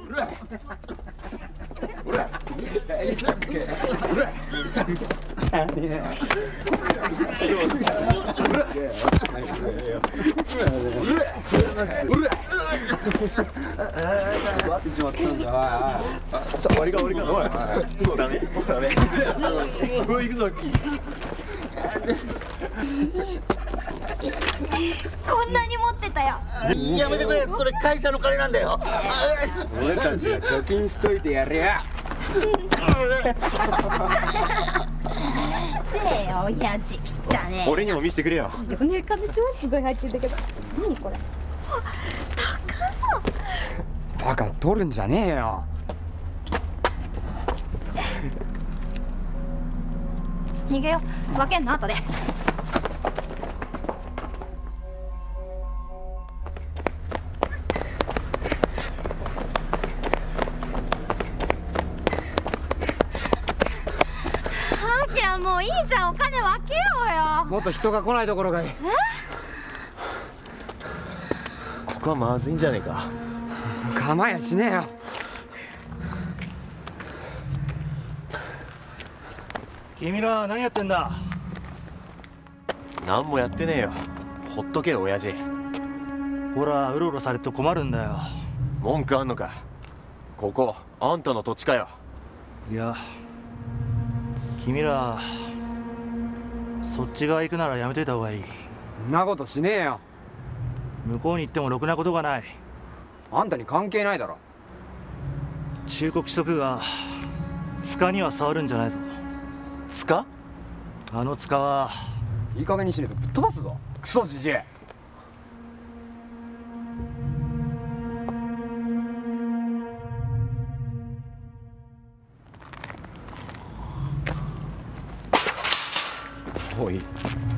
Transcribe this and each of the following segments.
こんなに持ってたよ。 やめてくれ、それ会社の金なんだよ。 俺たちが貯金しといてやれや。 せえよ親父、だね。 俺にも見せてくれよ。 米金超すごい入ってんだけど。何これ。高そう。 バカ取るんじゃねえよ。 逃げよう。分けんの後で。あきら、もういいじゃん。お金分けようよ。 もっと人が来ないところがいい。 ここはまずいんじゃねえか。 構えしねえよ。 君ら何やってんだ。 何もやってねえよ。ほっとけよ親父。 ほら、うろうろされると困るんだよ。 文句あんのか。ここあんたの土地かよ。 いや、君らそっち側行くならやめといた方がいい。 そんなことしねえよ。 向こうに行ってもろくなことがない。 あんたに関係ないだろ。 忠告しとくが、塚には触るんじゃないぞ。 塚？ あの塚はいい加減にしねえとぶっ飛ばすぞ。クソじじい。 おい。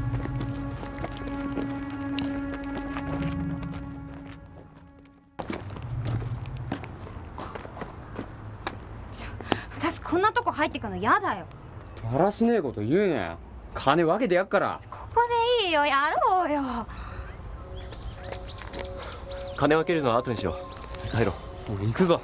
私こんなとこ入ってくの嫌だよ。 だらしねえこと言うなよ。金分けてやっから。 ここでいいよ、やろうよ。 金分けるのは後にしよう。帰ろう。 行くぞ。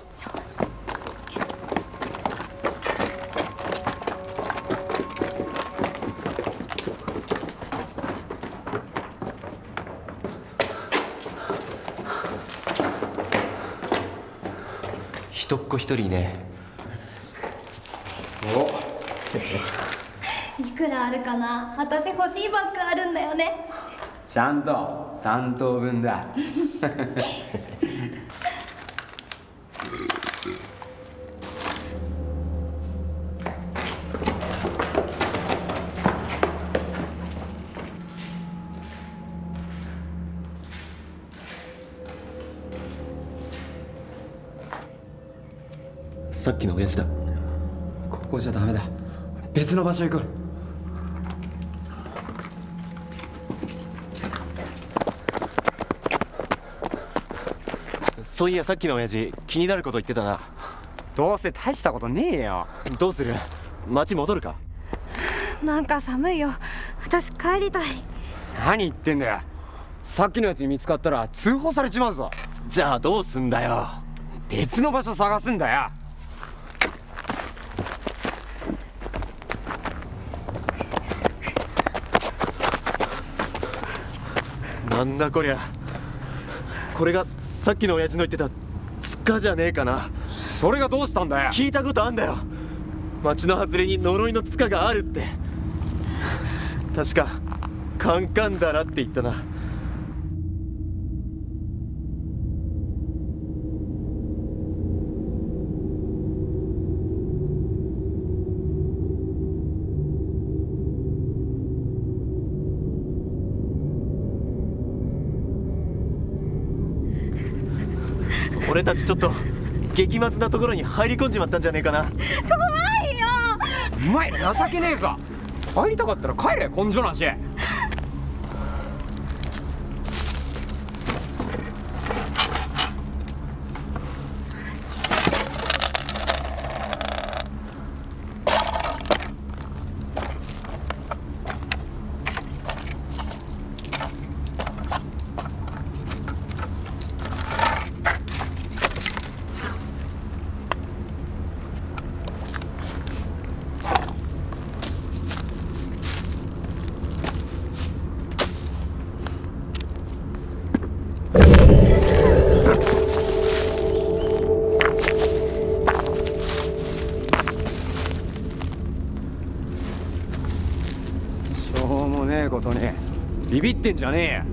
一っ子一人ね。 いくらあるかな。私欲しいバッグあるんだよね。 ちゃんと3等分だ。 さっきの親父だ。 ここじゃダメだ。別の場所行く。 そういや、さっきの親父気になること言ってたな。 どうせ大したことねえよ。 どうする？町戻るか？ なんか寒いよ。私帰りたい。 何言ってんだよ。さっきのやつに見つかったら通報されちまうぞ。 じゃあどうすんだよ。 別の場所探すんだよ。 なんだこりゃ。これがさっきの親父の言ってた塚じゃねえかな。 それがどうしたんだよ。 聞いたことあんだよ。町の外れに呪いの塚があるって。確かカンカンダラって言ったな。俺たちちょっと激まずなところに入り込んじまったんじゃねえかな。 怖いよ。 お前ら情けねえぞ。入りたかったら帰れ、根性なし。 ビってんじゃねえや。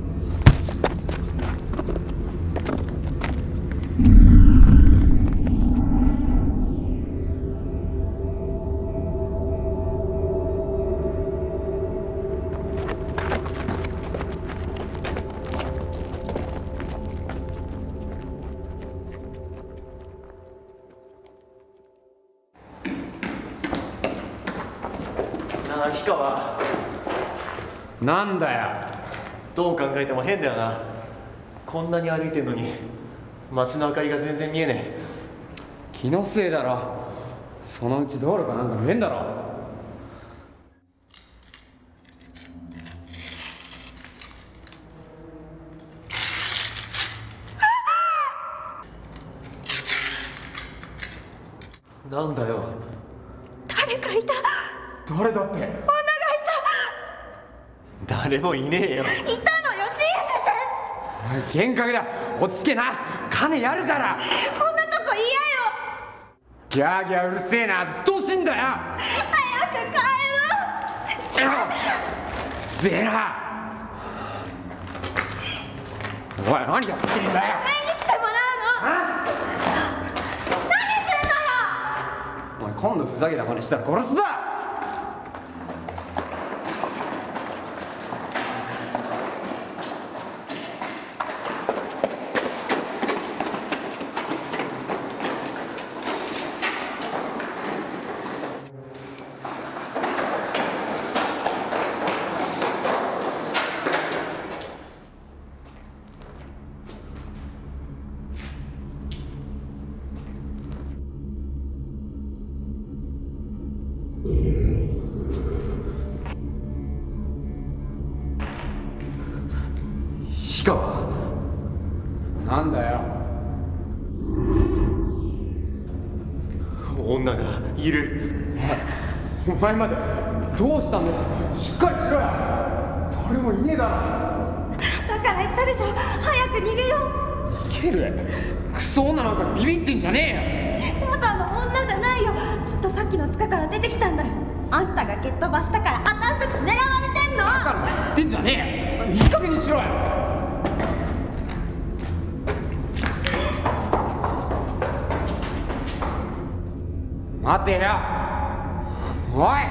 なあ氷川、 なんだよ。 どう考えても変だよな。こんなに歩いてんのに街の明かりが全然見えねえ。 気のせいだろ。そのうち道路かなんか見えんだろ。 なんだよ。 誰かいた。 誰だって。 誰もいねえよ。 いたのよ、信じて。 幻覚だ。落ち着けな。金やるから。 こんなとこ嫌よ。 ギャーギャーうるせえな。うっとうしいんだよ。 早く帰ろう。 うっせえな。おい、何やってんだよ。 来てもらうの。何すんのよ。 お前今度ふざけた真似したら殺すぞ。 氷川、 なんだよ。 女がいる。 お前までどうしたんだよ。しっかりしろよ。誰もいねえだろ。 だから言ったでしょ、早く逃げよう。 逃げる。クソ女なんかにビビってんじゃねえよ。 ただの女じゃないよ。きっとさっきの塚から出てきたんだよ。あんたが蹴っ飛ばしたから私たち狙われてんの。 だから言ってんじゃねえよ。いい加減にしろよ。待てよ。おい。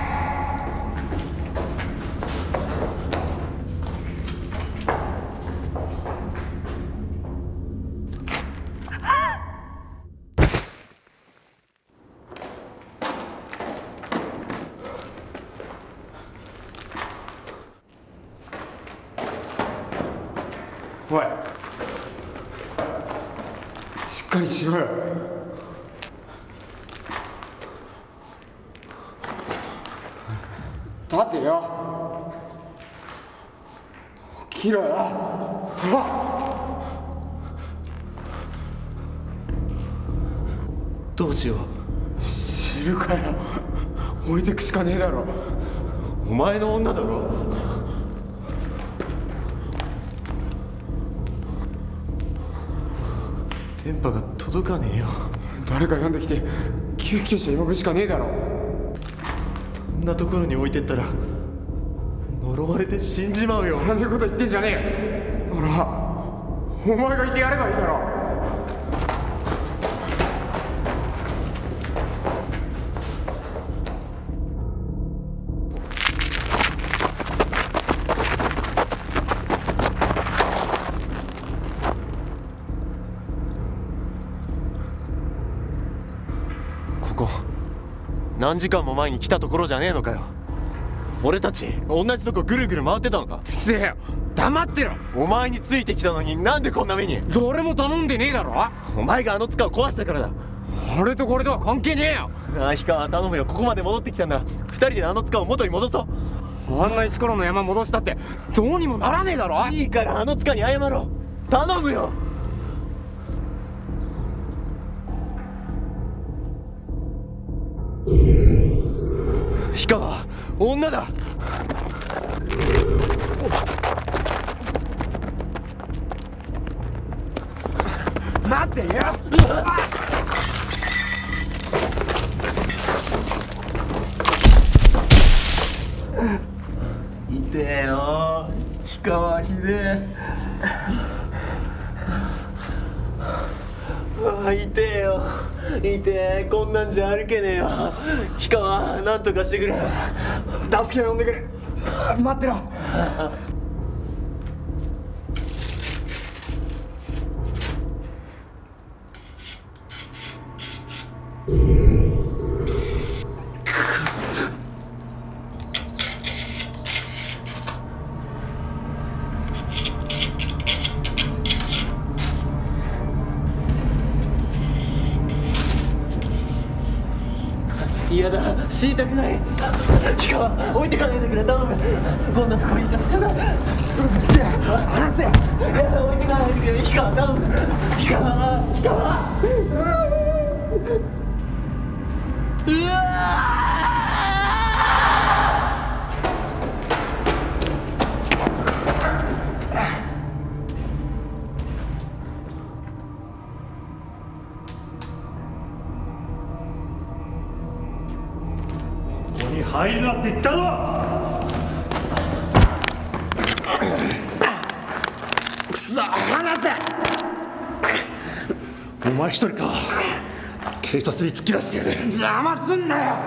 おい、しっかりしろよ。立てよ。起きろよ。ほら。 どうしよう。 知るかよ。置いてくしかねえだろ。 お前の女だろ。電波が届かねえよ。 誰か呼んできて救急車呼ぶしかねえだろ。 こんなところに置いてったら呪われて死んじまうよ。 あんなこと言ってんじゃねえよ。ならお前がいてやればいいだろ。 ここ何時間も前に来たところじゃねえのかよ。俺たち同じとこぐるぐる回ってたのか。 うっせえよ。黙ってろ。 お前についてきたのになんでこんな目に。 誰も頼んでねえだろ。 お前があの塚を壊したからだ。 あれとこれとは関係ねえよ。 ああ氷川、頼むよ。ここまで戻ってきたんだ。二人であの塚を元に戻そう。 あんな石ころの山戻したってどうにもならねえだろ。 いいからあの塚に謝ろう。頼むよ。氷川、女だ。 待てよ。 痛えよ。氷川痛えよ、痛え、こんなんじゃ歩けねえよ。氷川、なんとかしてくれ。 助けを呼んでくれ。待ってろ。 嫌だ、死にたくない。氷川、置いてかないでくれ、頼む。こんなとこにいたら。うるせえ、離せ。いや、置いてかないでくれ、氷川、頼む。氷川、氷川。うわ入るなって言ったろ。 くそ、離せ。 お前一人か。警察に突き出してやる。 邪魔すんなよ。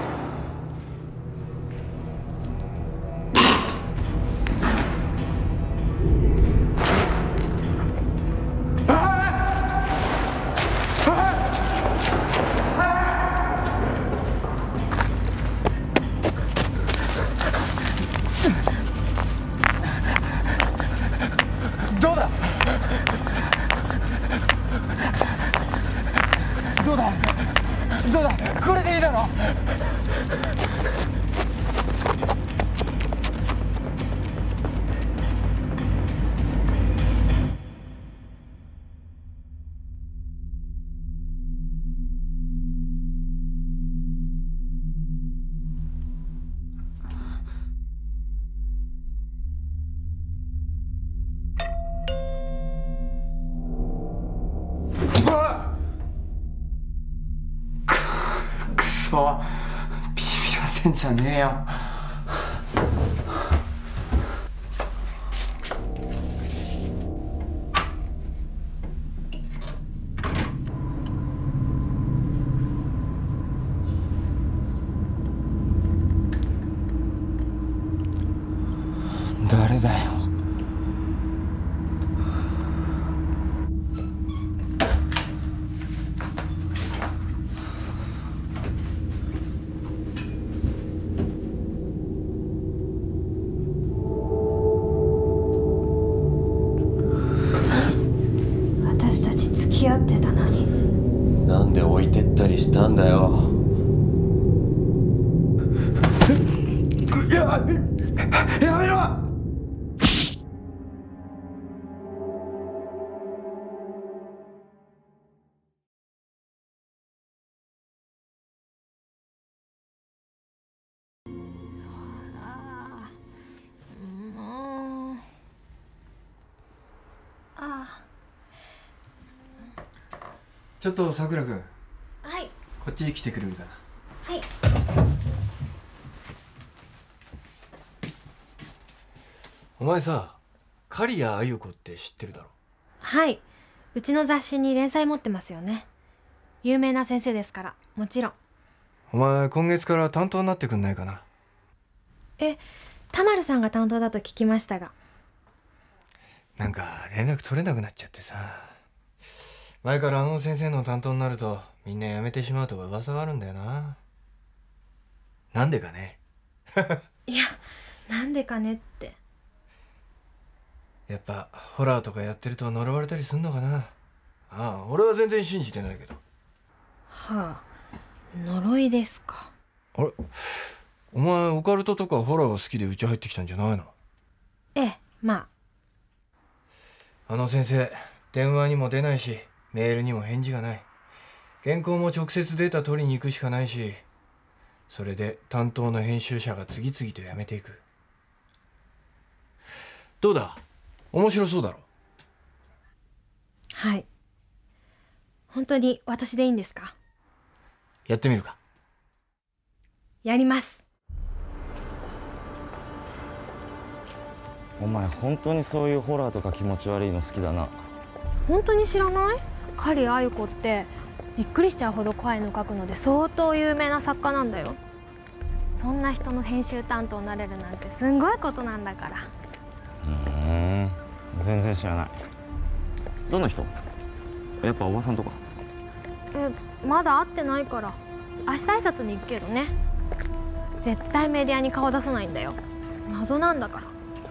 どうだ、これでいいだろ。ビビらせんじゃねえよ。誰だよ。 付き合ってたのに。 なんで置いてったりしたんだよ。 やめろ。ちょっとさくら君。 はい。 こっちに来てくれるかな。 はい。 お前さ、刈谷あゆ子って知ってるだろ。 はい。うちの雑誌に連載持ってますよね。有名な先生ですから、もちろん。 お前今月から担当になってくんないかな。 田丸さんが担当だと聞きましたが。 なんか連絡取れなくなっちゃってさ。前からあの先生の担当になるとみんな辞めてしまうとか噂があるんだよな。なんでかね。 いや、なんでかねって。 やっぱホラーとかやってると呪われたりすんのかな。ああ、俺は全然信じてないけど。 はあ、呪いですか。 あれ、お前オカルトとかホラーが好きでうち入ってきたんじゃないの？ ええ、まあ。 あの先生、電話にも出ないしメールにも返事がない。原稿も直接データ取りに行くしかないし、それで担当の編集者が次々と辞めていく。どうだ、面白そうだろ。 はい。本当に私でいいんですか？ やってみるか。 やります。 お前本当にそういうホラーとか気持ち悪いの好きだな。 本当に知らない？狩矢鮎子ってびっくりしちゃうほど怖いの描くので相当有名な作家なんだよ。そんな人の編集担当になれるなんてすんごいことなんだから。 全然知らない。どんな人？やっぱおばさんとか？ まだ会ってないから明日挨拶に行くけどね。絶対メディアに顔出さないんだよ。謎なんだから。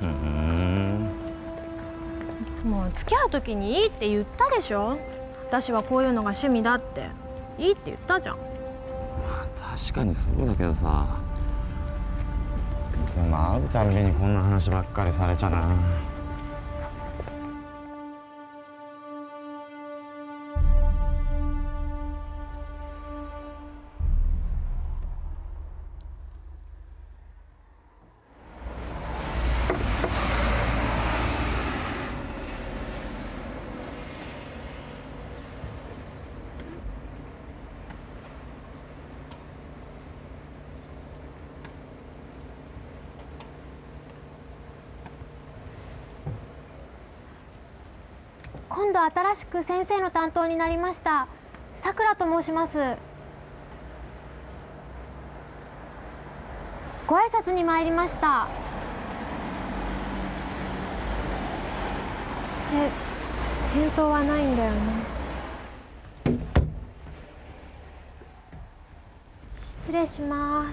もう付き合う時にいいって言ったでしょ。私はこういうのが趣味だっていいって言ったじゃん。 まあ確かにそうだけどさ、でも会うたんびにこんな話ばっかりされちゃな。 今度新しく先生の担当になりましたさくらと申します。ご挨拶に参りました。返答はないんだよね。失礼します。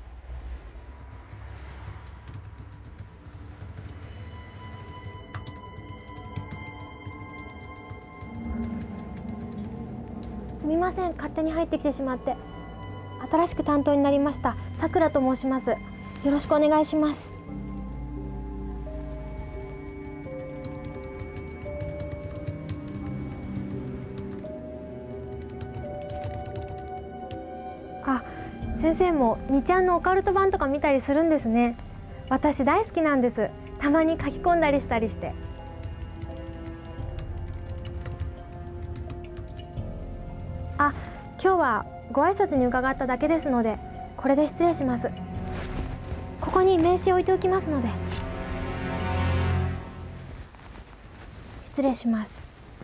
すみません、勝手に入ってきてしまって。新しく担当になりましたさくらと申します。よろしくお願いします。あ、先生も2ちゃんのオカルト版とか見たりするんですね。私大好きなんです。たまに書き込んだりしたりして。あ、今日はご挨拶に伺っただけですので、これで失礼します。ここに名刺置いておきますので。失礼します。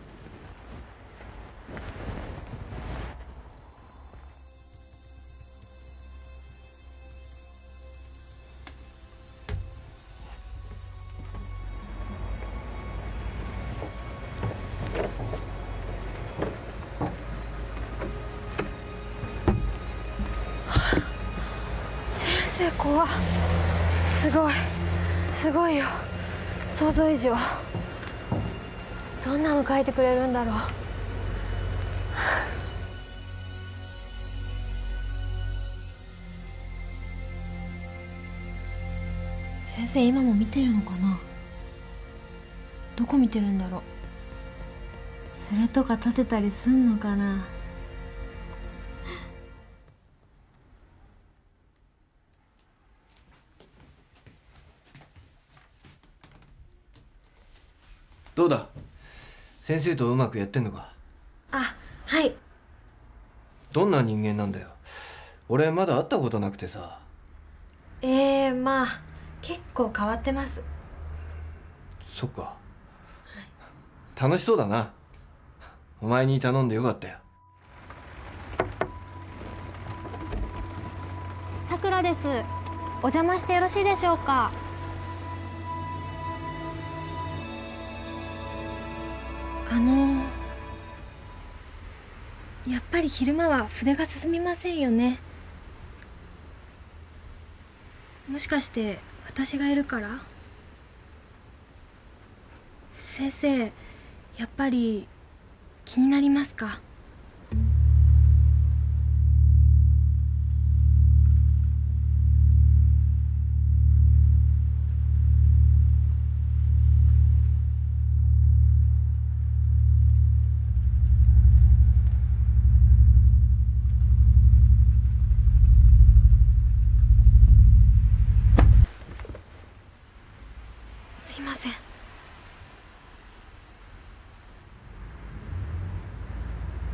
先生怖っ。すごいよ。想像以上。どんなの書いてくれるんだろう。先生今も見てるのかな。どこ見てるんだろう。スレとか立てたりすんのかな。 どうだ、先生とうまくやってんのか。 あ、はい。 どんな人間なんだよ。俺まだ会ったことなくてさ。 まあ結構変わってます。 そっか、楽しそうだな。お前に頼んでよかったよ。 さくらです。お邪魔してよろしいでしょうか。やっぱり昼間は筆が進みませんよね。もしかして私がいるから？先生、やっぱり気になりますか？すいません。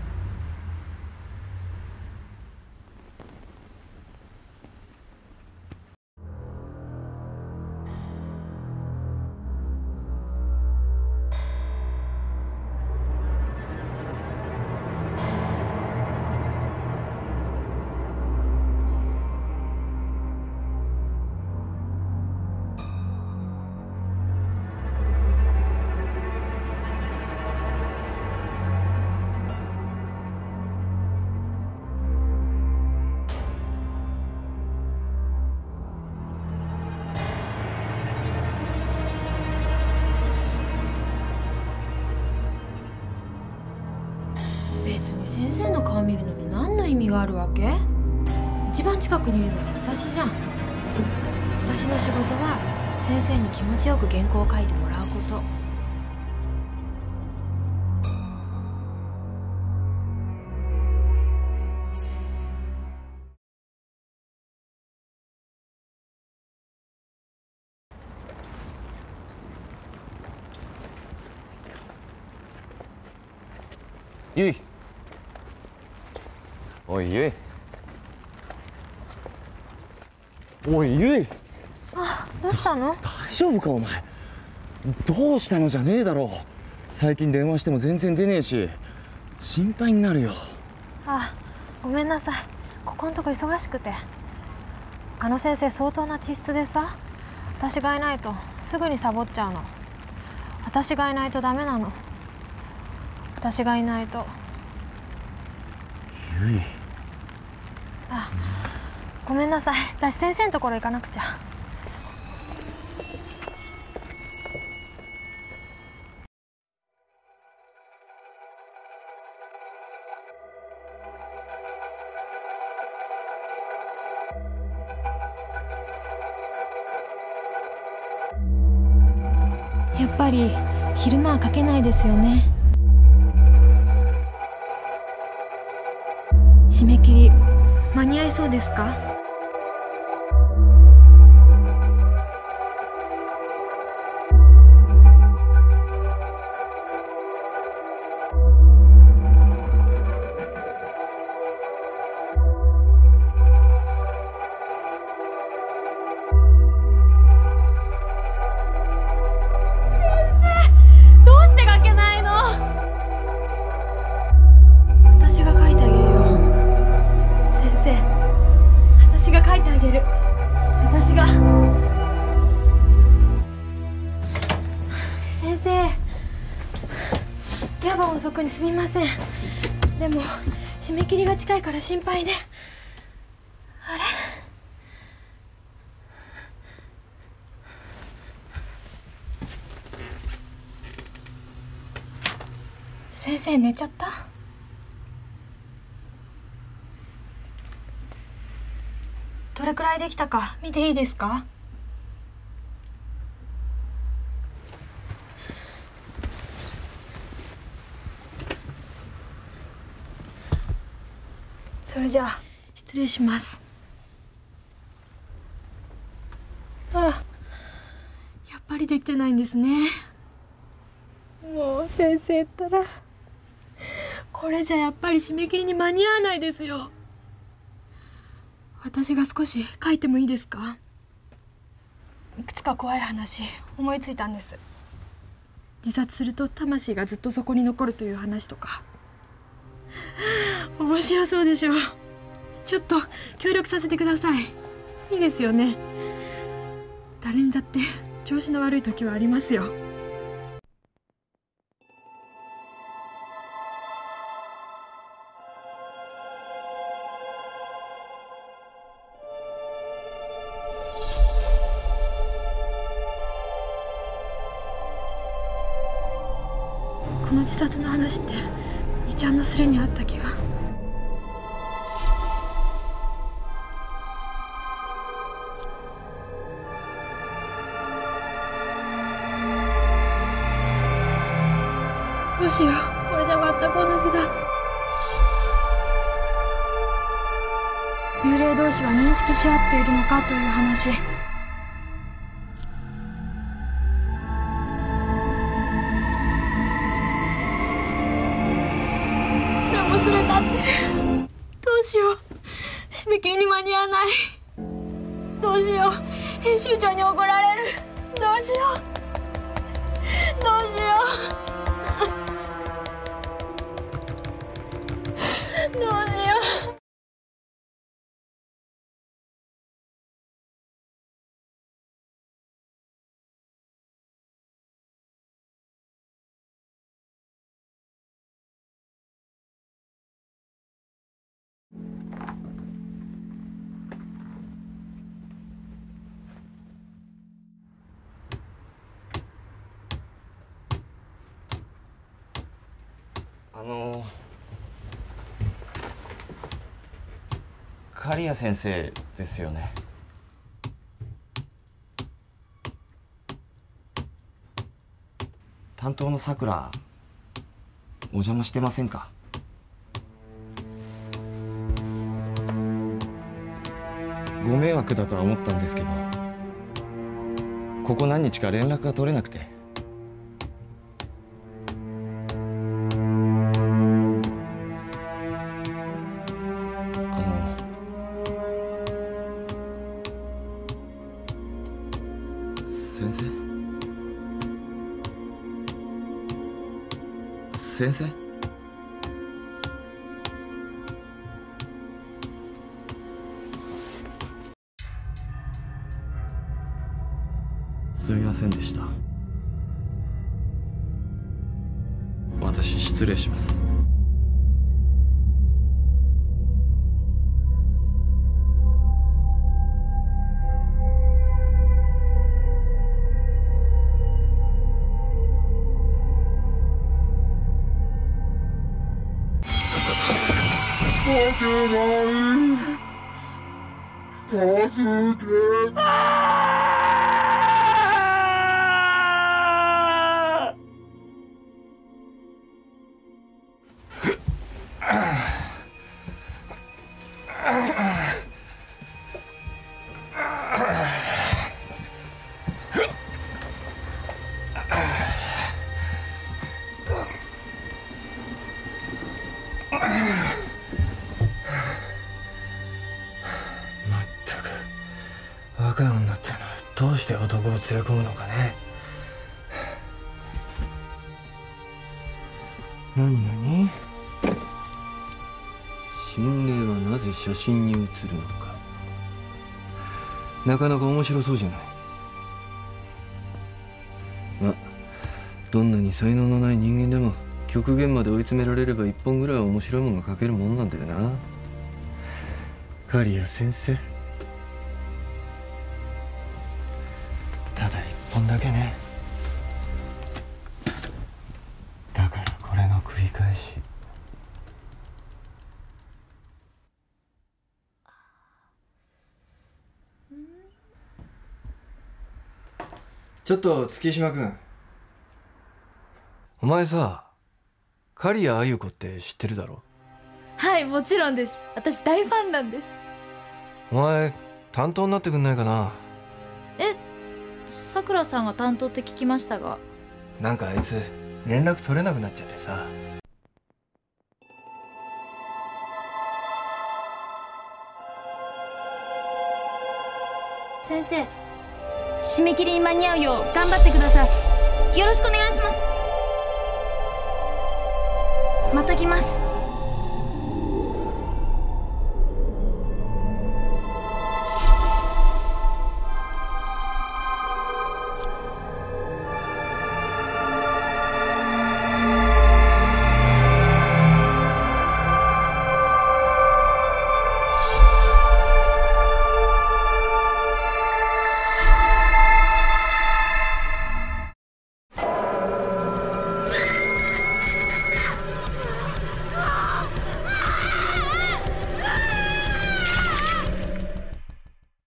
別に先生の顔見るのに何の意味があるわけ？一番近くにいるのは私じゃん。私の仕事は先生に気持ちよく原稿を書いてもらうこと。 ゆい、おいゆい、おいゆい、 あ、どうしたの？ 大丈夫かお前。どうしたのじゃねえだろう。最近電話しても全然出ねえし心配になるよ。 あ、ごめんなさい。ここんとこ忙しくて。あの先生相当な気質でさ、私がいないとすぐにサボっちゃうの。私がいないとダメなの。私がいないと。 ゆい。 あ、ごめんなさい。私先生のところ行かなくちゃ。やっぱり昼間は書けないですよね。締め切り間に合いそうですか？先生、夜晩遅くにすみません。でも締め切りが近いから心配で。あれ？先生寝ちゃった？どれくらいできたか見ていいですか？それじゃあ失礼します。あ、やっぱりできてないんですね。もう先生ったらこれじゃやっぱり締め切りに間に合わないですよ。私が少し書いてもいいですか？いくつか怖い話思いついたんです。自殺すると魂がずっとそこに残るという話とか。面白そうでしょ。ちょっと協力させてください。いいですよね。誰にだって調子の悪い時はありますよ。この自殺の話って2ちゃんのスレにあった気が。どうしよう、これじゃ全く同じだ。幽霊同士は認識し合っているのかという話。忘れたってる。どうしよう、締め切りに間に合わない。どうしよう、編集長に怒られる。どうしよう、どうしようどうしよう。 刈谷先生ですよね。担当のさくらお邪魔してませんか？ご迷惑だとは思ったんですけど、ここ何日か連絡が取れなくて。先生？先生？すみませんでした。私失礼します。 若い女ってのはどうして男を連れ込むのかね。何心霊はなぜ写真に写るのか。なかなか面白そうじゃない。まあどんなに才能のない人間でも極限まで追い詰められれば一本ぐらいは面白いもんが描けるもんなんだよな。刈谷先生、ただ一本だけね。だからこれの繰り返し。ちょっと月島君、お前さ、刈谷あゆ子って知ってるだろ？ はい、もちろんです。私大ファンなんです。 お前担当になってくんないかな。 さくらさんが担当って聞きましたが。 なんかあいつ連絡取れなくなっちゃってさ。 先生、締め切りに間に合うよう頑張ってください。よろしくお願いします。また来ます。